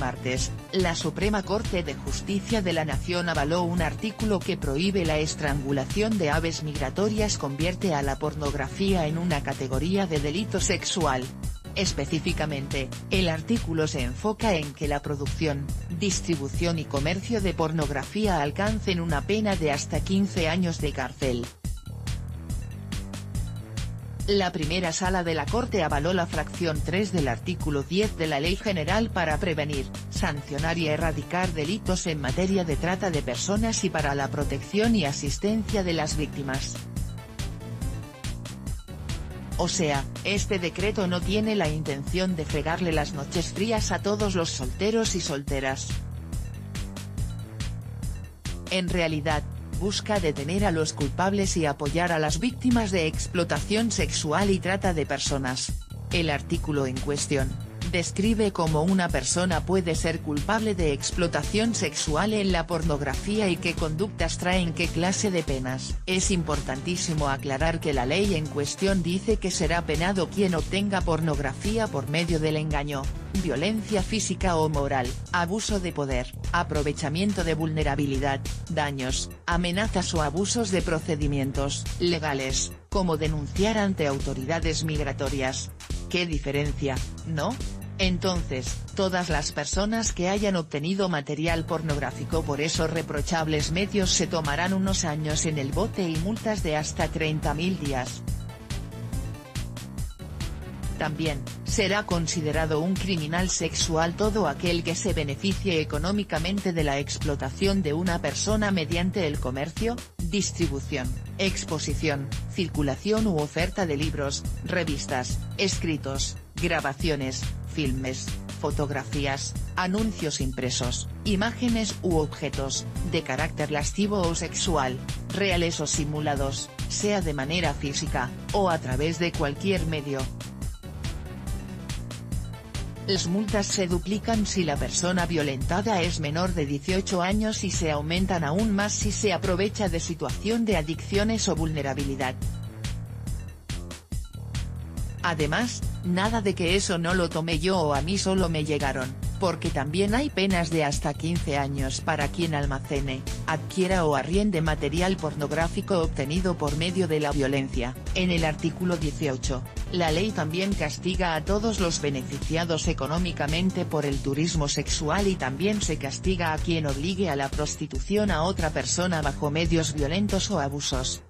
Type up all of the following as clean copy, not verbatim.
martes, la Suprema Corte de Justicia de la Nación avaló un artículo que prohíbe la estrangulación de aves migratorias, convierte a la pornografía en una categoría de delito sexual. Específicamente, el artículo se enfoca en que la producción, distribución y comercio de pornografía alcancen una pena de hasta 15 años de cárcel. La primera sala de la Corte avaló la fracción 3 del artículo 10 de la Ley General para prevenir, sancionar y erradicar delitos en materia de trata de personas y para la protección y asistencia de las víctimas. O sea, este decreto no tiene la intención de fregarle las noches frías a todos los solteros y solteras. En realidad, busca detener a los culpables y apoyar a las víctimas de explotación sexual y trata de personas. El artículo en cuestión describe cómo una persona puede ser culpable de explotación sexual en la pornografía y qué conductas traen qué clase de penas. Es importantísimo aclarar que la ley en cuestión dice que será penado quien obtenga pornografía por medio del engaño, violencia física o moral, abuso de poder, aprovechamiento de vulnerabilidad, daños, amenazas o abusos de procedimientos legales, como denunciar ante autoridades migratorias. ¿Qué diferencia, no? Entonces, todas las personas que hayan obtenido material pornográfico por esos reprochables medios se tomarán unos años en el bote y multas de hasta 30.000 días. También, será considerado un criminal sexual todo aquel que se beneficie económicamente de la explotación de una persona mediante el comercio, distribución, exposición, circulación u oferta de libros, revistas, escritos, grabaciones, filmes, fotografías, anuncios impresos, imágenes u objetos, de carácter lascivo o sexual, reales o simulados, sea de manera física, o a través de cualquier medio. Las multas se duplican si la persona violentada es menor de 18 años y se aumentan aún más si se aprovecha de situación de adicciones o vulnerabilidad. Además, nada de que eso no lo tomé yo o a mí solo me llegaron, porque también hay penas de hasta 15 años para quien almacene, adquiera o arriende material pornográfico obtenido por medio de la violencia. En el artículo 18, la ley también castiga a todos los beneficiados económicamente por el turismo sexual y también se castiga a quien obligue a la prostitución a otra persona bajo medios violentos o abusos.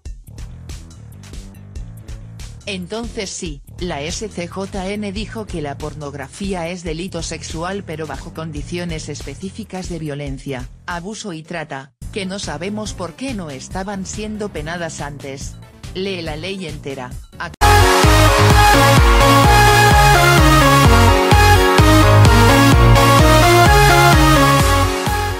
Entonces sí, la SCJN dijo que la pornografía es delito sexual pero bajo condiciones específicas de violencia, abuso y trata, que no sabemos por qué no estaban siendo penadas antes. Lee la ley entera.